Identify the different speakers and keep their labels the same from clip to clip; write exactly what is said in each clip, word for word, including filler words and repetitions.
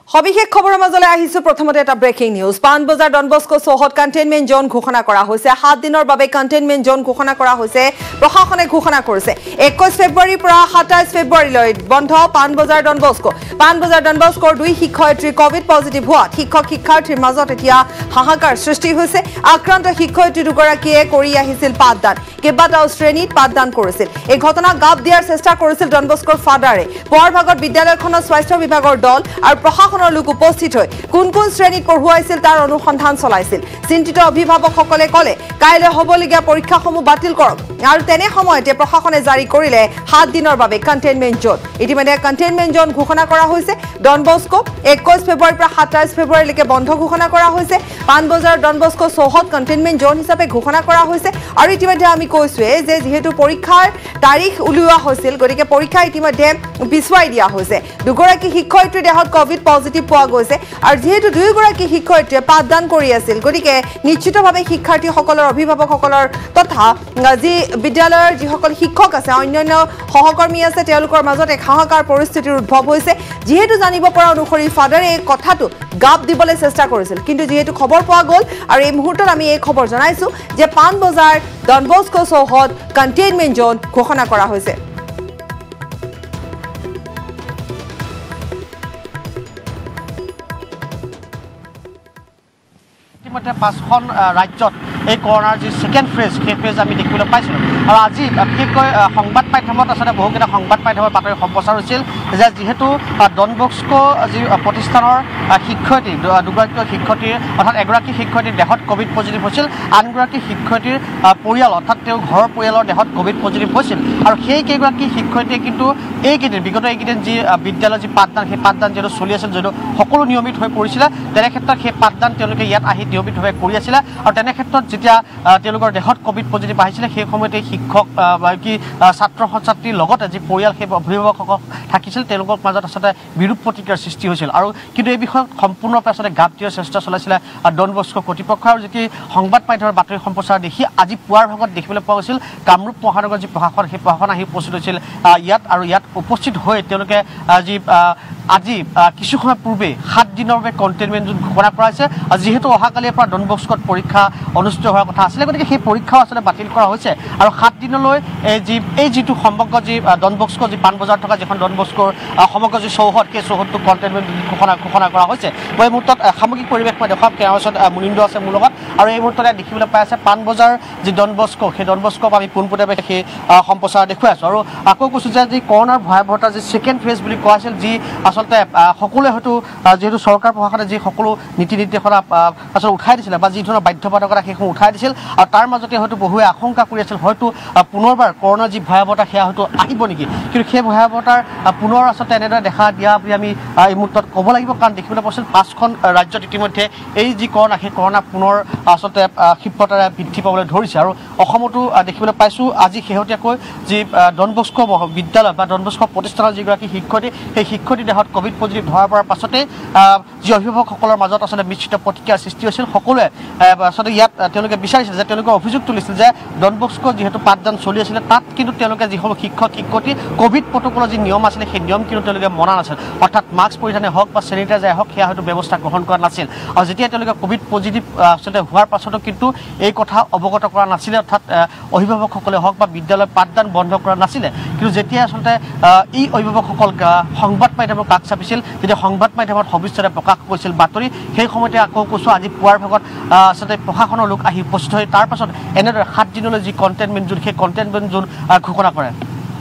Speaker 1: সবিশেষ খবৰৰ মাজলৈ আহিছো প্ৰথমতে এটা ব্ৰেকিং নিউজ পানবজাৰ ডনবস্কো চহৰত কন্টেইনমেন্ট জোন ঘোষণা কৰা হৈছে সাত দিনৰ বাবে কন্টেইনমেন্ট জোন ঘোষণা কৰা হৈছে প্ৰশাসনে ঘোষণা কৰিছে একৈশ ফেব্ৰুৱাৰীৰ পৰা সাতাইশ ফেব্ৰুৱাৰীলৈ বন্ধ পানবজাৰ ডনবস্কো পানবজাৰ ডনবস্কোৰ দুই শিক্ষয়িত্ৰী কোভিড পজিটিভ হোৱা শিক্ষক শিক্ষাৰ্থীৰ মাজত এতিয়া হাহাকাৰ সৃষ্টি হৈছে আক্ৰান্ত শিক্ষয়িত্ৰী দুগৰাকীয়ে কৰি আহিছিল পাঠদান কেইবাটাও শ্ৰেণীত পাঠদান কৰিছিল এই ঘটনা গাব দিয়াৰ চেষ্টা কৰিছিল ডনবস্কোৰ ফাদাৰে পুৱাৰ ভাগত বিদ্যালয়খনৰ স্বাস্থ্য বিভাগৰ দল আৰু প্ৰশাসন লোক উপস্থিত হৈ কোন কোন শ্ৰেণীত পঢ়ুৱাইছিল তাৰ অনুসন্ধান চলাইছিল চিন্তিত অভিভাৱকসকলে কলে কাইলৈ হ'বলগীয়া পৰীক্ষাসমূহ বাতিল কৰক আৰু তেনে সময়তে প্ৰশাসনে জাৰি কৰিলে সাত দিনৰ বাবে কন্টেইনমেন্ট জোন ইতিমধ্যে কন্টেইনমেন্ট জোন ঘোষণা কৰা হৈছে ডনবস্কো একৈশ ফেব্ৰুৱাৰীৰ পৰা সাতাইশ ফেব্ৰুৱাৰীলৈকে বন্ধ ঘোষণা কৰা হৈছে পানবজাৰ ডনবস্কো চহৰত কন্টেইনমেন্ট জোন হিচাপে ঘোষণা কৰা হৈছে আৰু ইতিমধ্যে আমি কৈছোৱে যে যেহেতু পৰীক্ষাৰ তাৰিখ উলিওৱা হৈছিল গতিকে পৰীক্ষা ইতিমধ্যে পিছুৱাই দিয়া হৈছে দুগৰাকী শিক্ষয়িত্ৰীৰ দেহত কোভিড পজিটিভ পোৱা গৈছে আৰু যেহেতু দুইগৰাকী শিক্ষয়িত্ৰীয়ে পাঠদান কৰি আছিল গতিকে নিশ্চিতভাৱে শিক্ষাৰ্থীসকলৰ অভিভাৱকসকলৰ তথা যি বিদ্যালয়ৰ যিসকল শিক্ষক আছে অন্যান্য সহকৰ্মী আছে তেওঁলোকৰ মাজত এক হাহাকাৰ পৰিস্থিতিৰ উদ্ভৱ হৈছে যেহেতু জানিব পৰা অনুসৰি ফাদাৰে এই কথাটো গাপ দিবলৈ চেষ্টা কৰিছিল কিন্তু যেহেতু খবৰ পোৱা গ'ল আৰু এই মুহূৰ্তত আমি এই খবৰ জনাইছো যে পানবজাৰ ডনবস্কো চহৰত কন্টেইনমেন্ট জোন ঘোষণা কৰা হৈছে
Speaker 2: ইতিমধ্যে পাঁচখন ৰাজ্যত এই কৰোনাৰ যি ছেকেণ্ড ফেজ সেই ফেজ আমি দেখিবলৈ পাইছিলোঁ আৰু আজি বিশেষকৈ সংবাদ মাধ্যমত আচলতে বহুকেইটা সংবাদ মাধ্যমৰ বাতৰি সম্প্ৰচাৰ হৈছিল যে যিহেতু ডনবস্কো যি প্ৰতিষ্ঠানৰ শিক্ষয়িত্ৰী দুগৰাকী শিক্ষয়িত্ৰীৰ অৰ্থাৎ এগৰাকী শিক্ষয়িত্ৰীৰ দেহত কোভিড পজিটিভ হৈছিল আনগৰাকী শিক্ষয়িত্ৰীৰ পৰিয়াল অৰ্থাৎ তেওঁৰ ঘৰৰ পৰিয়ালৰ দেহত কোভিড পজিটিভ হৈছিল আৰু সেই কেইগৰাকী শিক্ষয়িত্ৰীয়ে কিন্তু এইকেইদিন বিগত এইকেইদিন যি বিদ্যালয়ৰ যি পাঠদান সেই পাঠদান যিহেতু চলি আছিল যদিও সকলো নিয়মিত হৈ পৰিছিলে তেনে ক্ষেত্ৰত সেই পাঠদান তেওঁলোকে ইয়াত আহি নিয়মিতভাৱে কৰি আছিলে আৰু তেনে ক্ষেত্ৰত যেতিয়া তেওঁলোকৰ দেহত কোভিড পজিটিভ আহিছিলে সেই সময়তে শিক্ষক কি ছাত্ৰ ছাত্ৰীৰ লগতে যি পৰিয়াল সেই অভিভাৱকসকল থাকিছিল তেওঁলোকৰ মাজত আচলতে বিৰূপ প্ৰতিক্ৰিয়াৰ সৃষ্টি হৈছিল আৰু কিন্তু এই বিষয়ত সম্পূৰ্ণৰূপে আচলতে গাপ দিয়াৰ চেষ্টা চলাইছিলে ডনবস্কো কৰ্তৃপক্ষ আৰু যেতিয়া সংবাদ মাধ্যমৰ বাতৰি সম্প্ৰচাৰ দেখি আজি পুৱাৰ ভাগত দেখিবলৈ পোৱা গৈছিল কামৰূপ মহানগৰ যি প্ৰশাসন সেই প্ৰশাসন আহি উপস্থিত হৈছিল ইয়াত আৰু ইয়াত উপস্থিত হৈ তেওঁলোকে যি আজি কিছু সময় পূৰ্বে সাত দিনৰ বাবে কণ্টেইনমেণ্ট জোন ঘোষণা কৰা হৈছে যিহেতু অহাকালিৰ পৰা ডনবস্কোত পৰীক্ষা অনুষ্ঠিত হোৱাৰ কথা আছিলে গতিকে সেই পৰীক্ষাও আচলতে বাতিল কৰা হৈছে আৰু সাত দিনলৈ এই যি এই যিটো সমগ্ৰ যি ডনবস্কো যি পানবজাৰ থকা যিখন ডনবস্কোৰ সমগ্ৰ যি চৌহদ সেই চৌহদটো কণ্টেইনমেণ্ট ঘোষণা ঘোষণা কৰা হৈছে মই এই মুহূৰ্তত সামগ্ৰিক পৰিৱেশ মই দেখুৱাম তেওঁৰ ওচৰত মুনিন্দ আছে মোৰ লগত আৰু এই মুহূৰ্ততে দেখিবলৈ পাই আছে পানবজাৰ যি ডনবস্কো সেই ডনবস্কোক আমি পোনপটীয়াকৈ সেই সম্প্ৰচাৰ দেখুৱাই আছোঁ আৰু আকৌ কৈছোঁ যে যি কৰোনাৰ ভয়াৱহতা যি ছেকেণ্ড ফেজ বুলি কোৱা আছিল যি আচলতে সকলোৱে হয়তো যিহেতু চৰকাৰ প্ৰশাসনে যি সকলো নীতি নিৰ্দেশনা আচলতে উঠাই দিছিলে বা যি ধৰণৰ বাধ্যবাধকতা সেইসমূহ উঠাই দিছিল আৰু তাৰ মাজতে হয়তো বহুৱে আশংকা কৰি আছিল হয়তো পুনৰবাৰ কৰোনাৰ যি ভয়াৱহতা সেয়া হয়তো আহিব নেকি কিন্তু সেই ভয়াৱহতাৰ পুনৰ আচলতে এনেদৰে দেখা দিয়া বুলি আমি এই মুহূৰ্তত ক'ব লাগিব কাৰণ দেখিবলৈ পাইছিল পাঁচখন ৰাজ্যত ইতিমধ্যে এই যি কৰোনা সেই কৰোনা পুনৰ আচলতে ক্ষিপ্ৰতাৰে বৃদ্ধি পাবলৈ ধৰিছে আৰু অসমতো দেখিবলৈ পাইছোঁ আজি শেহতীয়াকৈ যি ডনবস্কো বিদ্যালয় বা ডনবস্কো প্ৰতিষ্ঠানৰ যিগৰাকী শিক্ষয়িত্ৰী সেই শিক্ষয়িত্ৰীৰ দেহত কোভিড পজিটিভ ধৰা পৰাৰ পাছতে যি অভিভাৱকসকলৰ মাজত আচলতে মিশ্ৰিত প্ৰতিক্ৰিয়াৰ সৃষ্টি হৈছিল সকলোৱে আচলতে ইয়াত তেওঁলোকে বিচাৰিছিল যে তেওঁলোকে অভিযোগ তুলিছিল যে ডনবস্কো যিহেতু পাঠদান চলি আছিলে তাত কিন্তু তেওঁলোকে যিসমূহ শিক্ষক শিক্ষয়িত্ৰী কোভিড প্ৰট'কলৰ যি নিয়ম আছিলে সেই নিয়ম কিন্তু তেওঁলোকে মনা নাছিল অৰ্থাৎ মাস্ক পৰিধানে হওক বা চেনিটাইজাৰ হওক সেয়া হয়তো ব্যৱস্থা গ্ৰহণ কৰা নাছিল আৰু যেতিয়া তেওঁলোকে কোভিড পজিটিভ আচলতে হোৱাৰ পাছতো কিন্তু এই কথা অৱগত কৰা নাছিলে অৰ্থাৎ অভিভাৱকসকলে হওক বা বিদ্যালয় পাঠদান বন্ধ কৰা নাছিলে কিন্তু যেতিয়া আচলতে এই অভিভাৱকসকল সংবাদ মাধ্যমৰ কাষ চাপিছিল যেতিয়া সংবাদ মাধ্যমত ভৱিষ্যতে প্ৰকাশ কৰিছিল বাতৰি সেই সময়তে আকৌ কৈছোঁ আজি পুৱাৰ ভাগত আচলতে প্ৰশাসনৰ লোক আহি উপস্থিত হৈ তাৰ পাছত এনেদৰে সাত দিনলৈ যি কণ্টেইনমেণ্ট জোন সেই কণ্টেইনমেণ্ট জোন ঘোষণা কৰে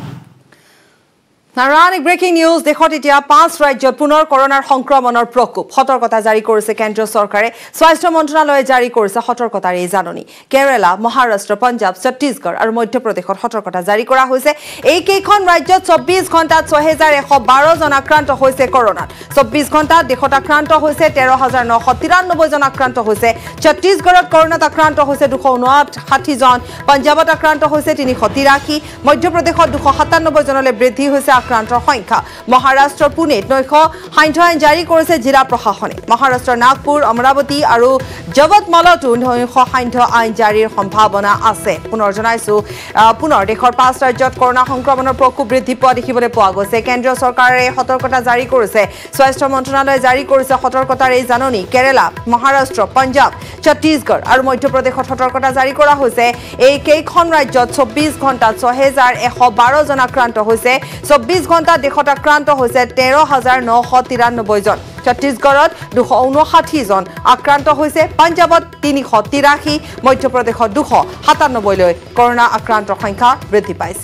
Speaker 1: নাৰায়ণিক ব্ৰেকিং নিউজ দেশত এতিয়া পাঁচ ৰাজ্যত পুনৰ কৰোনাৰ সংক্ৰমণৰ প্ৰকোপ সতৰ্কতা জাৰি কৰিছে কেন্দ্ৰীয় চৰকাৰে স্বাস্থ্য মন্ত্ৰালয়ে জাৰি কৰিছে সতৰ্কতাৰ এই জাননী কেৰালা মহাৰাষ্ট্ৰ পঞ্জাৱ ছত্তীশগড় আৰু মধ্যপ্ৰদেশত সতৰ্কতা জাৰি কৰা হৈছে এই কেইখন ৰাজ্যত চৌব্বিছ ঘণ্টাত ছয় হাজাৰ এশ বাৰ জন আক্ৰান্ত হৈছে কৰোনাত চৌব্বিছ ঘণ্টাত দেশত আক্ৰান্ত হৈছে তেৰ হাজাৰ নশ তিৰান্নব্বৈ জন আক্ৰান্ত হৈছে ছত্তীশগড়ত কৰোনাত আক্ৰান্ত হৈছে দুশ ঊনষাঠি জন পঞ্জাৱত আক্ৰান্ত হৈছে তিনিশ তিৰাশী মধ্যপ্ৰদেশত দুশ সাতান্নব্বৈ জনলৈ বৃদ্ধি হৈছে আক্ৰান্তৰ সংখ্যা মহাৰাষ্ট্ৰৰ পুনেত নৈশ সান্ধ্য আইন জাৰি কৰিছে জিলা প্ৰশাসনে মহাৰাষ্ট্ৰৰ নাগপুৰ অমৰাৱতী আৰু যৱতমালতো সসাধ্য আইন জাৰিৰ সম্ভাৱনা আছে পুনৰ জনাইছো পুনৰ দেশৰ পাঁচ ৰাজ্যত কৰোনা সংক্ৰমণৰ প্ৰকোপ বৃদ্ধি পোৱা দেখিবলৈ পোৱা গৈছে কেন্দ্ৰীয় চৰকাৰে সতৰ্কতা জাৰি কৰিছে স্বাস্থ্য মন্ত্ৰালয়ে জাৰি কৰিছে সতৰ্কতাৰ এই জাননী কেৰালা মহাৰাষ্ট্ৰ পঞ্জাব ছত্তীশগড় আৰু মধ্যপ্ৰদেশত সতৰ্কতা জাৰি কৰা হৈছে এই কেইখন ৰাজ্যত চৌব্বিছ ঘণ্টাত ছয় হাজাৰ এশ বাৰ জন আক্ৰান্ত হৈছে চৌব্বিছ ঘণ্টাত দেশত আক্ৰান্ত হৈছে তেৰ হাজাৰ নশ তিৰানব্বৈ জন ছত্তীশগড়ত দুশ ঊনষাঠি জন আক্ৰান্ত হৈছে পঞ্জাবত তিনিশ তিৰাশী মধ্যপ্ৰদেশত দুশ সাতানব্বৈ লৈ কৰোনা আক্ৰান্তৰ সংখ্যা বৃদ্ধি পাইছে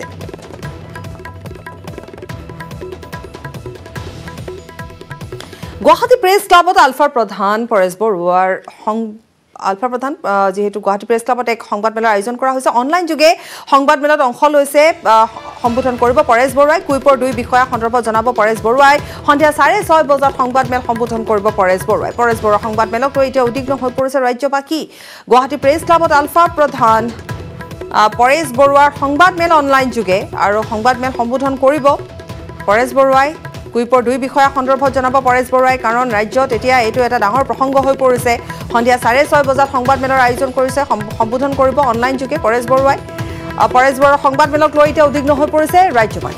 Speaker 1: গুৱাহাটী প্ৰেছ ক্লাবত আলফাৰ প্ৰধান পৰেশ বৰুৱাৰ আলফা প্ৰধান যেহেতু গুৱাহাটী প্ৰেছ ক্লাবত এক সংবাদমেলৰ আয়োজন কৰা হৈছে অনলাইন যোগে সংবাদমেলত অংশ লৈছে সম্বোধন কৰিব পৰেশ বৰুৱাই কুইপৰ দুই বিষয়া সন্দৰ্ভত জনাব পৰেশ বৰুৱাই সন্ধিয়া চাৰে ছয় বজাত সংবাদমেল সম্বোধন কৰিব পৰেশ বৰুৱাই পৰেশ বৰুৱাৰ সংবাদমেলক লৈ এতিয়া উদ্বিগ্ন হৈ পৰিছে ৰাজ্যবাসী গুৱাহাটী প্ৰেছ ক্লাবত আলফা প্ৰধান পৰেশ বৰুৱাৰ সংবাদমেল অনলাইন যোগে আৰু সংবাদমেল সম্বোধন কৰিব পৰেশ বৰুৱাই কুইপৰ দুই বিষয়া সন্দৰ্ভত জনাব পৰেশ বৰুৱাই কাৰণ ৰাজ্যত এতিয়া এইটো এটা ডাঙৰ প্ৰসংগ হৈ পৰিছে সন্ধিয়া চাৰে ছয় বজাত সংবাদমেলৰ আয়োজন কৰিছে সম্বোধন কৰিব অনলাইন যোগে পৰেশ বৰুৱাই পৰেশ বৰুৱাৰ সংবাদমেলক লৈ এতিয়া উদ্বিগ্ন হৈ পৰিছে ৰাজ্যবাসী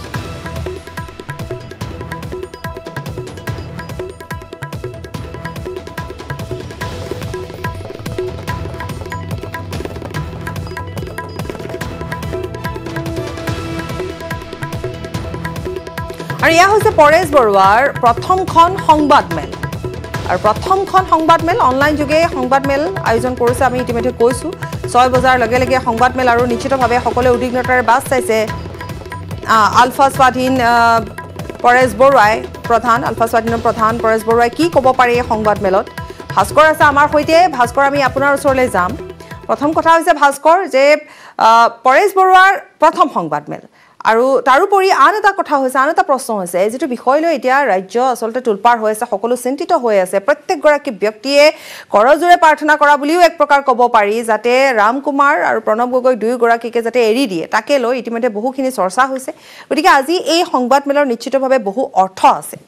Speaker 1: আৰু ইয়া হৈছে পৰেশ বৰুৱাৰ প্ৰথমখন সংবাদমেল আৰু প্ৰথমখন সংবাদমেল অনলাইন যোগে সংবাদমেল আয়োজন কৰিছে আমি ইতিমধ্যে কৈছোঁ ছয় বজাৰ লগে লগে সংবাদমেল আৰু নিশ্চিতভাৱে সকলোৱে উদ্বিগ্নতাৰে বাছ চাইছে আলফা স্বাধীন পৰেশ বৰুৱাই প্ৰধান আলফা স্বাধীনৰ প্ৰধান পৰেশ বৰুৱাই কি ক'ব পাৰে এই সংবাদমেলত ভাস্কৰ আছে আমাৰ সৈতে ভাস্কৰ আমি আপোনাৰ ওচৰলৈ যাম প্ৰথম কথা হৈছে ভাস্কৰ যে পৰেশ বৰুৱাৰ প্ৰথম সংবাদমেল আৰু তাৰোপৰি আন এটা কথা হৈছে আন এটা প্ৰশ্ন হৈছে যেটো বিষয় লৈ এতিয়া ৰাজ্য আসলতে তুলপাৰ হৈ আছে সকলো চিন্তিত হৈ আছে প্ৰত্যেকগৰাকী ব্যক্তিয়ে কৰজোৰে প্ৰাৰ্থনা কৰা বুলিও এক প্ৰকাৰ ক'ব পাৰি যাতে ৰাম কুমাৰ আৰু প্ৰণৱ গগৈ দুয়োগৰাকীকে যাতে এৰি দিয়ে তাকে লৈ ইতিমধ্যে বহুখিনি চৰ্চা হৈছে গতিকে আজি এই সংবাদমেলৰ নিশ্চিতভাৱে বহু অৰ্থ আছে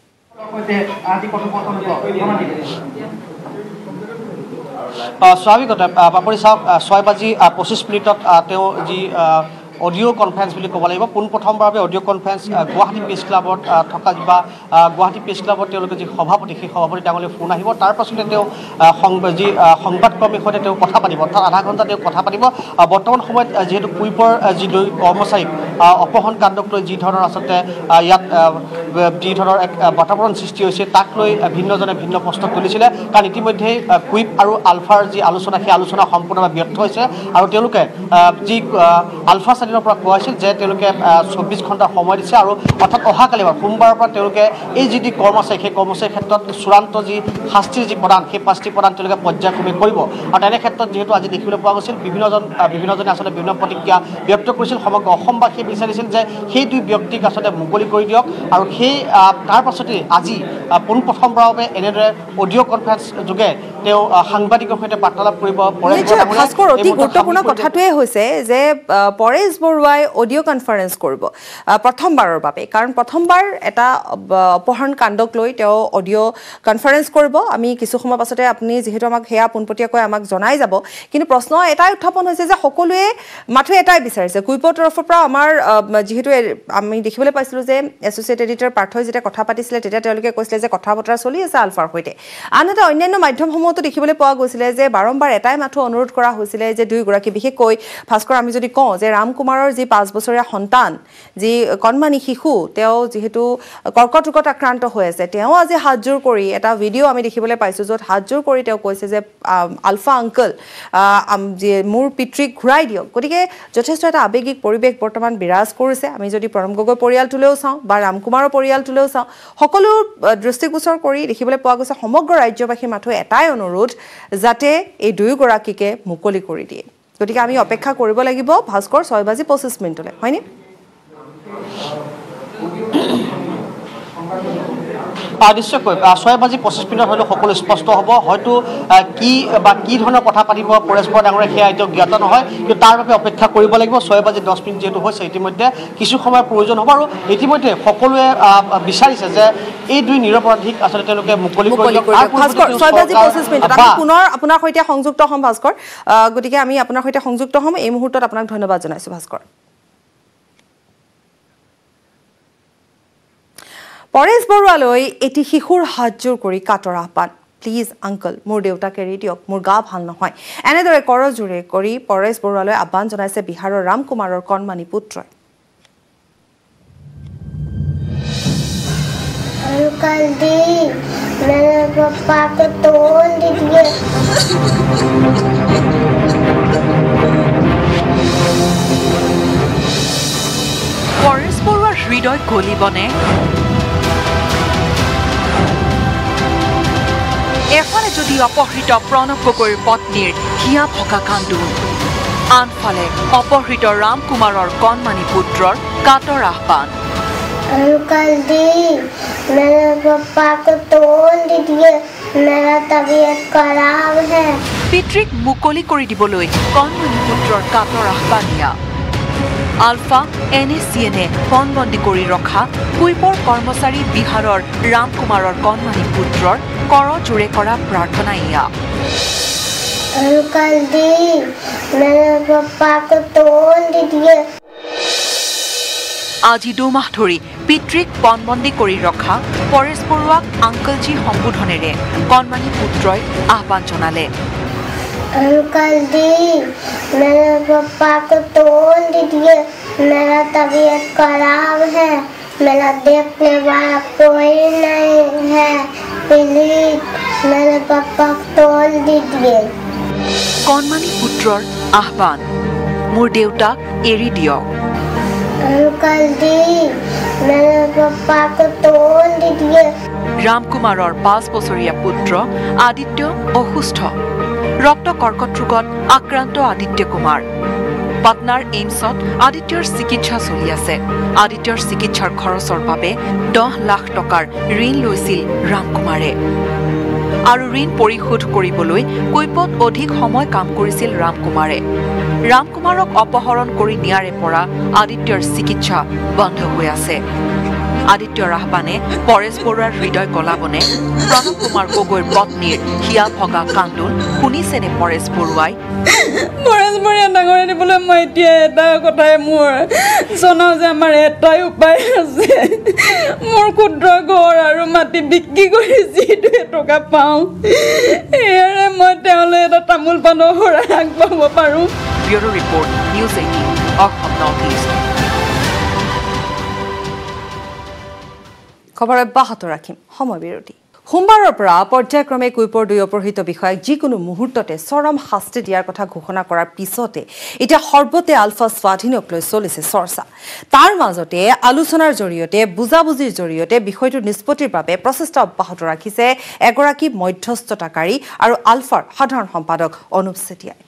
Speaker 2: স্বাভাৱিকতে পাপৰি চাওক ছয় বাজি পঁচিছ মিনিটত তেওঁ যি অডিঅ' কনফাৰেন্স বুলি ক'ব লাগিব পোনপ্ৰথমবাৰভাৱে অডিঅ' কনফাৰেন্স গুৱাহাটী প্ৰেছ ক্লাবত থকা বা গুৱাহাটী প্ৰেছ ক্লাবত তেওঁলোকে যি সভাপতি সেই সভাপতি ডাঙৰলৈ ফোন আহিব তাৰ পাছতে তেওঁ যি সংবাদকৰ্মীৰ সৈতে তেওঁ কথা পাতিব অৰ্থাৎ আধা ঘণ্টা তেওঁ কথা পাতিব বৰ্তমান সময়ত যিহেতু কুইপৰ যি দুই কৰ্মচাৰীক অপহৰণ কাণ্ডক লৈ যি ধৰণৰ আচলতে ইয়াত যি ধৰণৰ এক বাতাবৰণ সৃষ্টি হৈছে তাক লৈ ভিন্নজনে ভিন্ন প্ৰশ্ন তুলিছিলে কাৰণ ইতিমধ্যেই কুইপ আৰু আলফাৰ যি আলোচনা সেই আলোচনা সম্পূৰ্ণভাৱে ব্যৰ্থ হৈছে আৰু তেওঁলোকে যি আলফা স্বাধীনৰ পৰা কোৱা হৈছিল যে তেওঁলোকে চৌব্বিছ ঘণ্টা সময় দিছে আৰু অৰ্থাৎ অহাকালি সোমবাৰৰ পৰা তেওঁলোকে এই যি যি কৰ্মচাৰী সেই কৰ্মচাৰীৰ ক্ষেত্ৰত চূড়ান্ত যি শাস্তিৰ যি প্ৰদান সেই শাস্তি প্ৰদান তেওঁলোকে পৰ্যায়ক্ৰমে কৰিব আৰু তেনে ক্ষেত্ৰত যিহেতু আজি দেখিবলৈ পোৱা গৈছিল বিভিন্নজন বিভিন্নজনে আচলতে বিভিন্ন প্ৰতিক্ৰিয়া ব্যক্ত কৰিছিল সমগ্ৰ অসমবাসীয়ে বিচাৰিছিল যে সেই দুই ব্যক্তিক আচলতে মুকলি কৰি দিয়ক আৰু সেই তাৰ পাছতে আজি পোনপ্ৰথমবাৰৰ বাবে এনেদৰে অডিঅ' কনফাৰেন্স যোগে তেওঁ সাংবাদিকৰ সৈতে বাৰ্তালাপ কৰিব
Speaker 1: ভাস্কৰ অতি গুৰুত্বপূৰ্ণ কথাটোৱে হৈছে যে পৰেশ বৰুৱাই অডিঅ' কনফাৰেন্স কৰিব প্ৰথমবাৰৰ বাবে কাৰণ প্ৰথমবাৰ এটা অপহৰণ কাণ্ডক লৈ তেওঁ অডিঅ' কনফাৰেন্স কৰিব আমি কিছু সময় পাছতে আপুনি যিহেতু আমাক সেয়া পোনপটীয়াকৈ আমাক জনাই যাব কিন্তু প্ৰশ্ন এটাই উত্থাপন হৈছে যে সকলোৱে মাথো এটাই বিচাৰিছে কুইপৰ তৰফৰ পৰা আমাৰ যিহেতু আমি দেখিবলৈ পাইছিলোঁ যে এছ'চিয়েট এডিটৰ পাৰ্থই যেতিয়া কথা পাতিছিলে তেতিয়া তেওঁলোকে কৈছিলে যে কথা বতৰা চলি আছে আলফাৰ সৈতে আন এটা অন্যান্য মাধ্যমসমূহতো দেখিবলৈ পোৱা গৈছিলে যে বাৰম্বাৰ এটাই মাথো অনুৰোধ কৰা হৈছিলে যে দুয়োগৰাকী বিশেষকৈ ভাস্কৰ আমি যদি কওঁ যে ৰাম কুমাৰৰ যি পাঁচ বছৰীয়া সন্তান যি কণমানি শিশু তেওঁ যিহেতু কৰ্কট ৰোগত আক্ৰান্ত হৈ আছে তেওঁ আজি হাতজোৰ কৰি এটা ভিডিঅ' আমি দেখিবলৈ পাইছোঁ য'ত হাতজোৰ কৰি তেওঁ কৈছে যে আলফা আংকল যে মোৰ পিতৃক ঘূৰাই দিয়ক গতিকে যথেষ্ট এটা আৱেগিক পৰিৱেশ বৰ্তমান বিৰাজ কৰিছে আমি যদি প্ৰণৱ গগৈ পৰিয়ালটোলৈও চাওঁ বা ৰাম কুমাৰৰ পৰিয়ালটোলৈও চাওঁ সকলো দৃষ্টিগোচৰ কৰি দেখিবলৈ পোৱা গৈছে সমগ্ৰ ৰাজ্যবাসীৰ মাথো এটাই অনুৰোধ যাতে এই দুয়োগৰাকীকে মুকলি কৰি দিয়ে গতিকে আমি অপেক্ষা কৰিব লাগিব ভাস্কৰ ছয় বাজি পঁচিছ মিনিটলৈ হয়নে
Speaker 2: নিশ্চয়কৈ ছয় বাজি পঁচিছ মিনিট হলেও সকলো স্পষ্ট হ'ব হয়তো কি বা কি ধৰণৰ কথা পাতিব পৰেশ বৰুৱা ডাঙৰীয়া সেয়া এতিয়াও জ্ঞাত নহয় কিন্তু তাৰ বাবে অপেক্ষা কৰিব লাগিব ছয় বাজি দহ মিনিট যিহেতু হৈছে ইতিমধ্যে কিছু সময়ৰ প্ৰয়োজন হ'ব আৰু ইতিমধ্যে সকলোৱে বিচাৰিছে যে এই দুই নিৰপৰাধীক আচলতে তেওঁলোকে মুকলি কৰি
Speaker 1: ছয় বাজি পঁচিছ মিনিট আমি পুনৰ আপোনাৰ সৈতে সংযুক্ত হ'ম ভাস্কৰ গতিকে আমি আপোনাৰ সৈতে সংযুক্ত হ'ম এই মুহূৰ্তত আপোনাক ধন্যবাদ জনাইছো ভাস্কৰ পৰেশ বৰুৱালৈ এটি শিশুৰ হাতজোৰ কৰি কাটৰ আহ্বান প্লিজ আংকল মোৰ দেউতাক এৰি দিয়ক মোৰ গা ভাল নহয় এনেদৰে কৰজোৰে কৰি পৰেশ বৰুৱালৈ আহ্বান জনাইছে বিহাৰৰ ৰাম কুমাৰৰ কণমানি পুত্ৰই
Speaker 3: अंकल जी मेरे पापा को तोड़ दीजिए
Speaker 4: পৰেশ বৰুৱাৰ হৃদয় গলিবনে এফালে যদি অপহৃত প্ৰণৱ গগৈৰ পত্নীৰ হিয়া ভকা কান্দোন আনফালে অপহৃত ৰাম কুমাৰৰ কণমানি পুত্ৰৰ কাটৰ আহ্বান
Speaker 3: अंकल जी मेरे पापा को तोड़ दीजिए मेरा तबीयत खराब है
Speaker 4: পিতৃক মুকলি কৰি দিবলৈ কণমানি পুত্ৰৰ কাটৰ আহ্বানিয়া আলফা এন এ চি এনে পণবন্দী কৰি ৰখা কুইপৰ কৰ্মচাৰী বিহাৰৰ ৰাম কুমাৰৰ কণমানি পুত্ৰৰ কৰজোৰে কৰা প্ৰাৰ্থনা ইয়া
Speaker 3: अंकल जी मेरे पापा को तोड़ दीजिए
Speaker 4: আজি দুমাহ ধৰি পিতৃক পণবন্দী কৰি ৰখা পৰেশ বৰুৱাক আংকলজী সম্বোধনেৰে কণমানি পুত্ৰই আহ্বান জনালে
Speaker 3: अंकल जी मेरे पापा को तोड़ दीजिए मेरा तबीयत खराब है मेरा देखने वाला कोई नहीं है प्लीज मेरे पापा को तोड़ दीजिए
Speaker 4: কণমানি পুত্ৰৰ আহ্বান মোৰ দেউতাক এৰি দিয়ক
Speaker 3: अंकल जी मेरे पापा को तोड़ दीजिए
Speaker 4: ৰাম কুমাৰৰ পাঁচ বছৰীয়া পুত্ৰ আদিত্য অসুস্থ ৰক্ত কৰ্কট ৰোগত আক্ৰান্ত আদিত্য কুমাৰ পাটনাৰ এইমছত আদিত্যৰ চিকিৎসা চলি আছে আদিত্যৰ চিকিৎসাৰ খৰচৰ বাবে দহ লাখ টকাৰ ঋণ লৈছিল ৰাম কুমাৰে আৰু ঋণ পৰিশোধ কৰিবলৈ কৈপত অধিক সময় কাম কৰিছিল ৰাম কুমাৰে ৰাম কুমাৰক অপহৰণ কৰি নিয়াৰে পৰা আদিত্যৰ চিকিৎসা বন্ধ হৈ আছে আদিত্যৰ আহ্বানে পৰেশ বৰুৱাৰ হৃদয় গলাবনে প্ৰণৱ কুমাৰ গগৈৰ পত্নীৰ হিয়া ভগা কান্দোন শুনিছেনে পৰেশ বৰুৱাই
Speaker 5: পৰেশ বৰুৱা ডাঙৰ দিবলৈ মই এতিয়া এটা কথাই মোৰ জনাওঁ যে আমাৰ এটাই উপায় আছে মোৰ ক্ষুদ্ৰ ঘৰ আৰু মাটি বিক্ৰী কৰি যিটো টকা পাওঁ এয়াৰে মই তেওঁলৈ এটা তামোল পাণৰ শৰাই আগবঢ়াব পাৰোঁ
Speaker 4: bureau report news eighteen Assam North East
Speaker 1: খবৰ অব্যাহত ৰাখিম সময় বিৰতি সোমবাৰৰ পৰা পৰ্যায়ক্ৰমে কুইপৰ দুই অপহৃত বিষয়াক যিকোনো মুহূৰ্ততে চৰম শাস্তি দিয়াৰ কথা ঘোষণা কৰাৰ পিছতে এতিয়া সৰ্বতে আলফা স্বাধীনক লৈ চলিছে চৰ্চা তাৰ মাজতে আলোচনাৰ জৰিয়তে বুজাবুজিৰ জৰিয়তে বিষয়টো নিষ্পত্তিৰ বাবে প্ৰচেষ্টা অব্যাহত ৰাখিছে এগৰাকী মধ্যস্থতাকাৰী আৰু আলফাৰ সাধাৰণ সম্পাদক অনুপ চেতিয়াই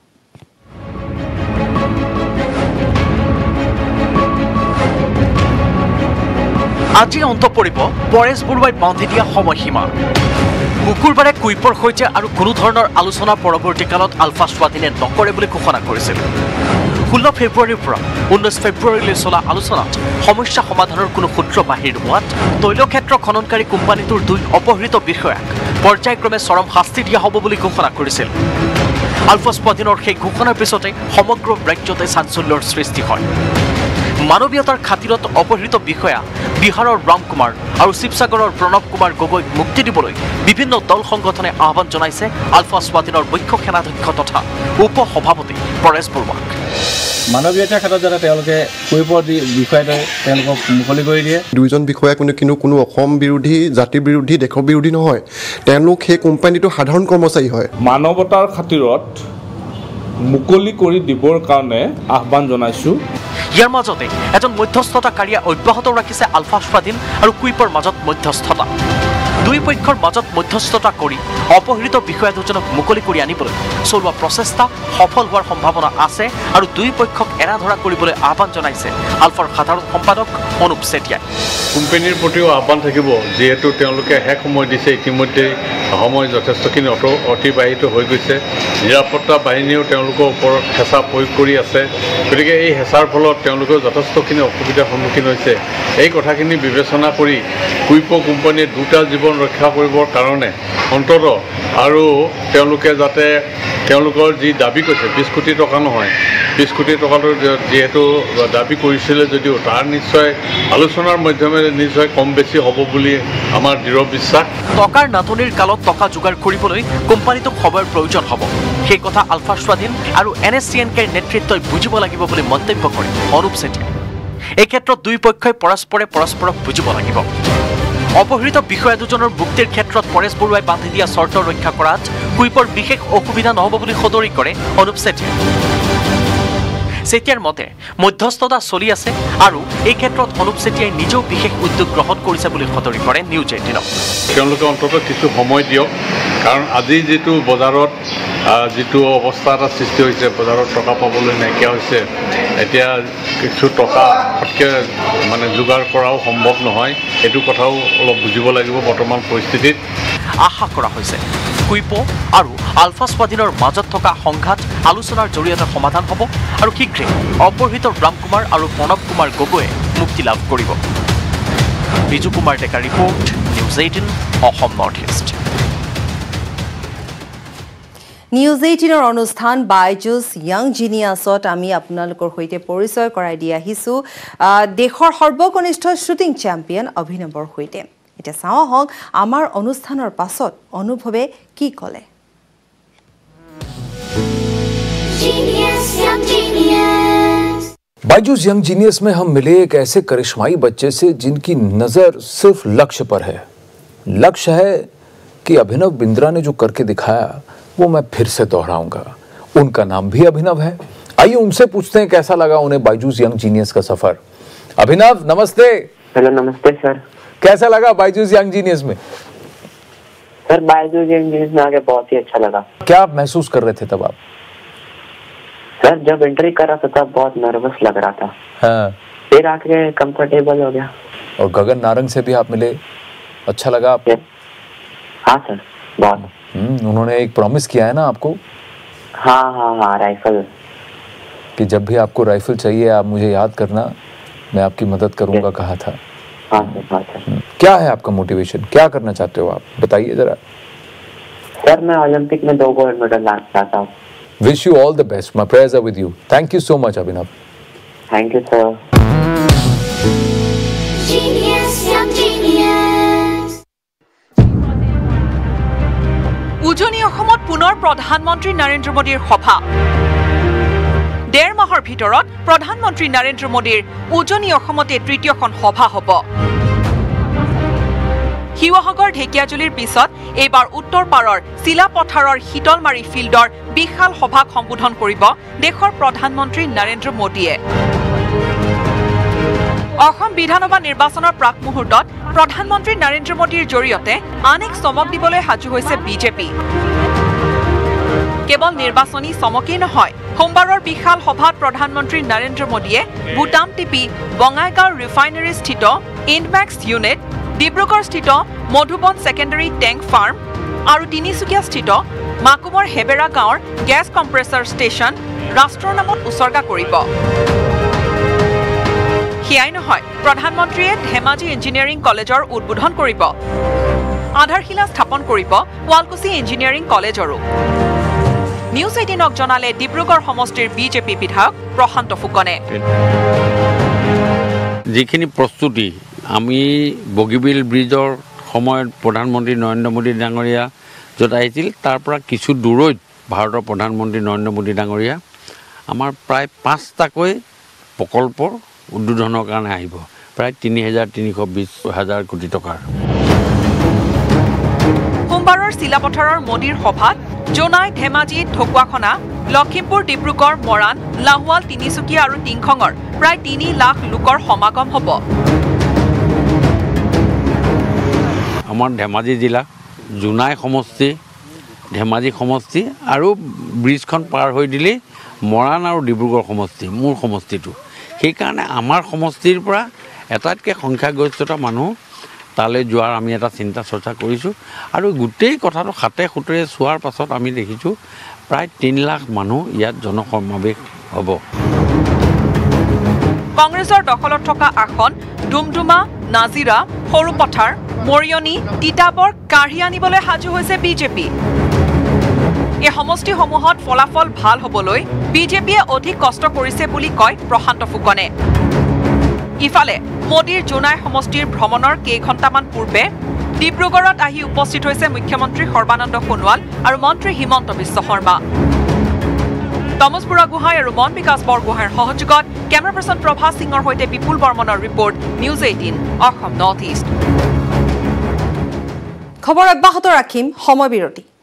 Speaker 6: আজি অন্ত পৰিব পৰেশ বৰুৱাই বান্ধি দিয়া সময়সীমা শুকুৰবাৰে কুইপৰ সৈতে আৰু কোনো ধৰণৰ আলোচনা পৰৱৰ্তী কালত আলফা স্বাধীনে নকৰে বুলি ঘোষণা কৰিছিল ষোল্ল ফেব্ৰুৱাৰীৰ পৰা ঊনৈছ ফেব্ৰুৱাৰীলৈ চলা আলোচনাত সমস্যা সমাধানৰ কোনো সূত্ৰ বাহিৰ হোৱাত তৈলক্ষেত্ৰ খননকাৰী কোম্পানীটোৰ দুই অপহৃত বিষয়াক পৰ্যায়ক্ৰমে চৰম শাস্তি দিয়া হ'ব বুলি ঘোষণা কৰিছিল আলফা স্বাধীনৰ সেই ঘোষণাৰ পিছতে সমগ্ৰ ৰাজ্যতে চাঞ্চল্যৰ সৃষ্টি হয় মানৱীয়তাৰ খাতিৰত অপহৃত বিষয়া বিহাৰৰ ৰাম কুমাৰ আৰু শিৱসাগৰৰ প্ৰণৱ কুমাৰ গগৈক মুক্তি দিবলৈ বিভিন্ন দল সংগঠনে আহ্বান জনাইছে আলফা স্বাধীনৰ মুখ্য সেনাধ্যক্ষ তথা উপ সভাপতি পৰেশ বৰুৱাক
Speaker 7: মানৱীয়তাৰ ক্ষেত্ৰত যাতে তেওঁলোকে কুইপৰ বিষয়টো তেওঁলোকক মুকলি কৰি দিয়ে
Speaker 8: দুইজন বিষয়া কোনো কিন্তু কোনো অসম বিৰোধী জাতি বিৰোধী দেশৰ বিৰোধী নহয় তেওঁলোক সেই কোম্পানীটো সাধাৰণ কৰ্মচাৰী হয়
Speaker 7: মানৱতাৰ খাতিৰত মুকলি কৰি দিবৰ কাৰণে আহ্বান জনাইছোঁ
Speaker 6: ইয়াৰ মাজতে এজন মধ্যস্থতাকাৰীয়ে অব্যাহত ৰাখিছে আলফা স্বাধীন আৰু কুইপৰ মাজত মধ্যস্থতা দুই পক্ষৰ মাজত মধ্যস্থতা কৰি অপহৃত বিষয়া দুজনক মুকলি কৰি আনিবলৈ চলোৱা প্ৰচেষ্টা সফল হোৱাৰ সম্ভাৱনা আছে আৰু দুই পক্ষক এৰা ধৰা কৰিবলৈ আহ্বান জনাইছে আলফাৰ সাধাৰণ সম্পাদক অনুপ চেতিয়াই।
Speaker 9: কোম্পানীৰ প্ৰতিও আহ্বান থাকিব, যিহেতু তেওঁলোকে শেষ সময় দিছে, ইতিমধ্যে সময় যথেষ্টখিনি অট অতিবাহিত হৈ গৈছে। নিৰাপত্তা বাহিনীও তেওঁলোকৰ ওপৰত হেঁচা প্ৰয়োগ কৰি আছে। গতিকে এই হেঁচাৰ ফলত তেওঁলোকেও যথেষ্টখিনি অসুবিধাৰ সন্মুখীন হৈছে। এই কথাখিনি বিবেচনা কৰি কুইপো কোম্পানীয়ে দুটা জীৱন ৰক্ষা কৰিবৰ কাৰণে অন্তত আৰু তেওঁলোকে যাতে তেওঁলোকৰ যি দাবী কৰিছে বিছ কোটি টকা নহয়, বিছ কোটি টকাটো যিহেতু দাবী কৰিছিলে যদিও তাৰ নিশ্চয় আলোচনাৰ মাধ্যমেৰে নিশ্চয় কম বেছি হ'ব বুলি আমাৰ দৃঢ় বিশ্বাস।
Speaker 6: টকাৰ নাটনিৰ কালত টকা যোগাৰ কৰিবলৈ কোম্পানীটোক সময়ৰ প্ৰয়োজন হ'ব। সেই কথা আলফা স্বাধীন আৰু এন এছ চি এন কেৰ নেতৃত্বই বুজিব লাগিব বুলি মন্তব্য কৰে অনুপ চেতিয়াই। এই ক্ষেত্ৰত দুই পক্ষই পৰস্পৰে পৰস্পৰক বুজিব লাগিব। অপহৃত বিষয়া দুজনৰ মুক্তিৰ ক্ষেত্ৰত পৰেশ বৰুৱাই বান্ধি দিয়া চৰ্ত ৰক্ষা কৰাত কুইপৰ বিশেষ অসুবিধা নহ'ব বুলি সদৰি কৰে অনুপ চেতিয়াই। চেতিয়াৰ মতে মধ্যস্থতা চলি আছে আৰু এই ক্ষেত্ৰত অনুপ চেতিয়াই নিজেও বিশেষ উদ্যোগ গ্ৰহণ কৰিছে বুলি সদৰি কৰে নিউজ এইটিনক।
Speaker 9: তেওঁলোকে অন্ততঃ কিছু সময় দিয়ক, কাৰণ আজি যিটো বজাৰত যিটো অৱস্থা এটা সৃষ্টি হৈছে, বজাৰত টকা পাবলৈ নাইকিয়া হৈছে, এতিয়া কিছু টকা ফটকৈ মানে যোগাৰ কৰাও সম্ভৱ নহয়। এইটো কথাও অলপ বুজিব লাগিব বৰ্তমান পৰিস্থিতিত।
Speaker 6: আশা কৰা হৈছে কুইপো আৰু আলফা স্বাধীনৰ মাজত থকা সংঘাত আলোচনাৰ জৰিয়তে সমাধান হ'ব আৰু শীঘ্ৰে অপহৃত ৰাম কুমাৰ আৰু প্ৰণৱ কুমাৰ গগৈয়ে মুক্তি লাভ কৰিব। Biju Kumar Deka report, news eighteen Assam North East.
Speaker 1: News এইটিনৰ অনুষ্ঠান বাইজুছ য়াং জিনিয়াছত আমি আপোনালোকৰ সৈতে পৰিচয় কৰাই দি আহিছোঁ দেশৰ সৰ্বকনিষ্ঠ শ্বুটিং চেম্পিয়ন অভিনৱৰ সৈতে। এতিয়া চাওঁ আহক আমাৰ অনুষ্ঠানৰ পাছত অনুভৱে কি ক'লে।
Speaker 10: बायजूस यंग जीनियस में हम मिले एक ऐसे करिश्माई बच्चे से जिनकी नजर सिर्फ लक्ष्य पर है। लक्ष्य है कि अभिनव बिंद्रा ने जो करके दिखाया वो मैं फिर से दोहराऊंगा। उनका नाम भी अभिनव है। आइए उनसे पूछते हैं कैसा लगा उन्हें बायजूस यंग जीनियस का सफर। अभिनव नमस्ते।
Speaker 11: हेलो नमस्ते सर।
Speaker 10: कैसा लगा बायजूस यंग जीनियस में?
Speaker 11: सर बायजूस यंग जीनियस में आके बहुत ही अच्छा लगा।
Speaker 10: क्या आप महसूस कर रहे थे तब आप?
Speaker 11: सर जब एंट्री कर रहा था तब बहुत नर्वस लग रहा था।
Speaker 10: हाँ।
Speaker 11: फिर आके कंफर्टेबल हो गया।
Speaker 10: और गगन नारंग से भी आप मिले, अच्छा लगा आपको?
Speaker 11: हाँ सर बहुत।
Speaker 10: हम्म उन्होंने एक प्रॉमिस किया है ना आपको?
Speaker 11: हाँ हाँ हाँ राइफल,
Speaker 10: कि जब भी आपको राइफल चाहिए आप मुझे याद करना, मैं आपकी मदद करूंगा कहा था।
Speaker 11: हाँ सर हाँ सर।
Speaker 10: क्या है आपका मोटिवेशन, क्या करना चाहते हो आप, बताइए जरा।
Speaker 11: सर मैं ओलंपिक में दो गोल्ड मेडल लाना चाहता हूँ।
Speaker 10: Wish you all the best, my prayers are with you. Thank you so much Abhinav.
Speaker 11: Thank you sir.
Speaker 4: উজনি অসমত পুনৰ প্ৰধানমন্ত্ৰী নৰেন্দ্ৰ মোদীৰ সভা। ডেৰ মাহৰ ভিতৰত প্ৰধানমন্ত্ৰী নৰেন্দ্ৰ মোদীৰ উজনি অসমতে তৃতীয়খন সভা হ'ব। শিৱসাগৰ ঢেকিয়াজুলিৰ পিছত এইবাৰ উত্তৰ পাৰৰ চিলাপথাৰৰ শীতলমাৰী ফিল্ডৰ বিশাল সভাক সম্বোধন কৰিব দেশৰ প্ৰধানমন্ত্ৰী নৰেন্দ্ৰ মোদীয়ে। অসম বিধানসভা নিৰ্বাচনৰ প্ৰাক মুহূৰ্তত প্ৰধানমন্ত্ৰী নৰেন্দ্ৰ মোদীৰ জৰিয়তে আন এক চমক দিবলৈ সাজু হৈছে বিজেপি। কেৱল নিৰ্বাচনী চমকেই নহয়, সোমবাৰৰ বিশাল সভাত প্ৰধানমন্ত্ৰী নৰেন্দ্ৰ মোদীয়ে বুটাম টিপি বঙাইগাঁও ৰিফাইনেৰীস্থিত ইণ্ডমেক্স ইউনিট, ডিব্ৰুগড়স্থিত মধুবন ছেকেণ্ডেৰী টেংক ফাৰ্ম আৰু তিনিচুকীয়াস্থিত মাকুমৰ হেবেৰা গাঁৱৰ গেছ কম্প্ৰেছৰ ষ্টেচন ৰাষ্ট্ৰৰ নামত উচৰ্গা কৰিব। সেয়াই নহয়, প্ৰধানমন্ত্ৰীয়ে ধেমাজি ইঞ্জিনিয়াৰিং কলেজৰ উদ্বোধন কৰিব, আধাৰশিলা স্থাপন কৰিব শুৱালকুছি ইঞ্জিনিয়াৰিং কলেজৰো। নিউজ এইটিনক জনালে ডিব্ৰুগড় সমষ্টিৰ বিজেপি বিধায়ক প্ৰশান্ত ফুকনে।
Speaker 12: যিখিনি প্ৰস্তুতি আমি বগীবিল ব্ৰিজৰ সময়ত প্ৰধানমন্ত্ৰী নৰেন্দ্ৰ মোদী ডাঙৰীয়া য'ত আহিছিল তাৰ পৰা কিছু দূৰৈত ভাৰতৰ প্ৰধানমন্ত্ৰী নৰেন্দ্ৰ মোদী ডাঙৰীয়া আমাৰ প্ৰায় পাঁচটাকৈ প্ৰকল্পৰ উদ্বোধনৰ কাৰণে আহিব, প্ৰায় তিনি হাজাৰ তিনিশ বিশ হাজাৰ কোটি টকাৰ।
Speaker 4: সোমবাৰৰ চিলাপথাৰৰ মোদীৰ সভাত জোনাই, ধেমাজি, ঢকুৱাখনা, লখিমপুৰ, ডিব্ৰুগড়, মৰাণ, লাহোৱাল, তিনিচুকীয়া আৰু টিংখঙৰ প্ৰায় তিনি লাখ লোকৰ সমাগম হ'ব।
Speaker 12: আমাৰ ধেমাজি জিলা জোনাই সমষ্টি ধেমাজি সমষ্টি আৰু ব্ৰিজখন পাৰ হৈ দিলেই মৰাণ আৰু ডিব্ৰুগড় সমষ্টি মোৰ সমষ্টিটো সেইকাৰণে আমাৰ সমষ্টিৰ পৰা এটাতকৈ সংখ্যাগৰিষ্ঠতা মানুহ তালৈ যোৱাৰ আমি এটা চিন্তা চৰ্চা কৰিছোঁ আৰু গোটেই কথাটো হাতে সুতেৰে চোৱাৰ পাছত আমি দেখিছোঁ প্ৰায় তিনি লাখ মানুহ ইয়াত জনসমাৱেশ হ'ব
Speaker 4: কংগ্ৰেছৰ দখলত থকা আসন ডুমডুমা নাজিৰা সৰুপথাৰ মৰিয়নি তিতাবৰ কাঢ়ি আনিবলৈ সাজু হৈছে বিজেপি এই সমষ্টিসমূহত ফলাফল ভাল হ'বলৈ বিজেপিয়ে অধিক কষ্ট কৰিছে বুলি কয় প্ৰশান্ত ফুকনে ইফালে মোদীৰ জোনাই সমষ্টিৰ ভ্ৰমণৰ কেইঘণ্টামান পূৰ্বে ডিব্ৰুগড়ত আহি উপস্থিত হৈছে মুখ্যমন্ত্ৰী সৰ্বানন্দ সোণোৱাল আৰু মন্ত্ৰী হিমন্ত বিশ্ব শৰ্মা তমস বুঢ়াগোহাঁই আৰু মন বিকাশ বৰগোহাঁইৰ সহযোগত কেমেৰা পাৰ্চন প্ৰভা সিঙৰ সৈতে বিপুল বৰ্মনৰ report news eighteen Assam North East
Speaker 1: খবৰ অব্যাহত ৰাখিম সময় বিৰতি